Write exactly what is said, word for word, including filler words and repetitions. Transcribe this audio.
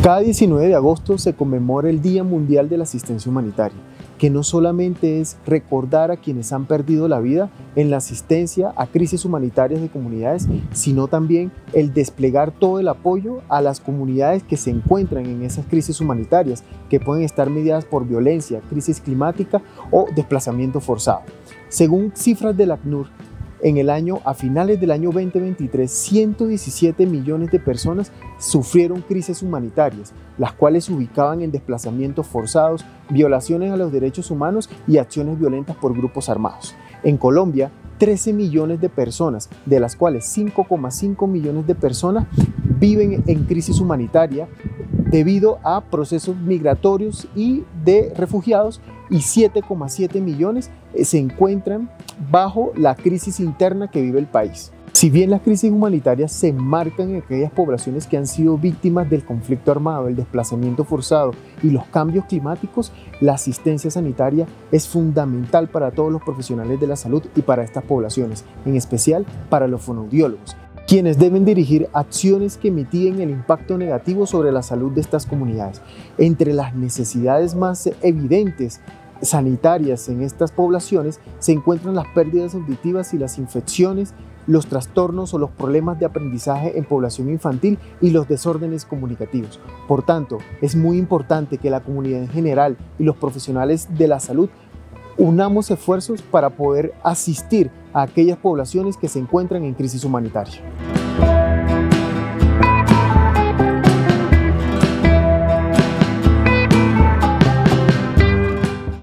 Cada diecinueve de agosto se conmemora el Día Mundial de la Asistencia Humanitaria, que no solamente es recordar a quienes han perdido la vida en la asistencia a crisis humanitarias de comunidades, sino también el desplegar todo el apoyo a las comunidades que se encuentran en esas crisis humanitarias, que pueden estar mediadas por violencia, crisis climática o desplazamiento forzado. Según cifras del ACNUR, en el año, a finales del año veinte veintitrés, ciento diecisiete millones de personas sufrieron crisis humanitarias, las cuales se ubicaban en desplazamientos forzados, violaciones a los derechos humanos y acciones violentas por grupos armados. En Colombia, trece millones de personas, de las cuales cinco coma cinco millones de personas viven en crisis humanitaria debido a procesos migratorios y de refugiados, y siete coma siete millones se encuentran bajo la crisis interna que vive el país. Si bien las crisis humanitarias se enmarcan en aquellas poblaciones que han sido víctimas del conflicto armado, el desplazamiento forzado y los cambios climáticos, la asistencia sanitaria es fundamental para todos los profesionales de la salud y para estas poblaciones, en especial para los fonoaudiólogos, quienes deben dirigir acciones que mitiguen el impacto negativo sobre la salud de estas comunidades. Entre las necesidades más evidentes sanitarias en estas poblaciones se encuentran las pérdidas auditivas y las infecciones, los trastornos o los problemas de aprendizaje en población infantil y los desórdenes comunicativos. Por tanto, es muy importante que la comunidad en general y los profesionales de la salud unamos esfuerzos para poder asistir a aquellas poblaciones que se encuentran en crisis humanitaria.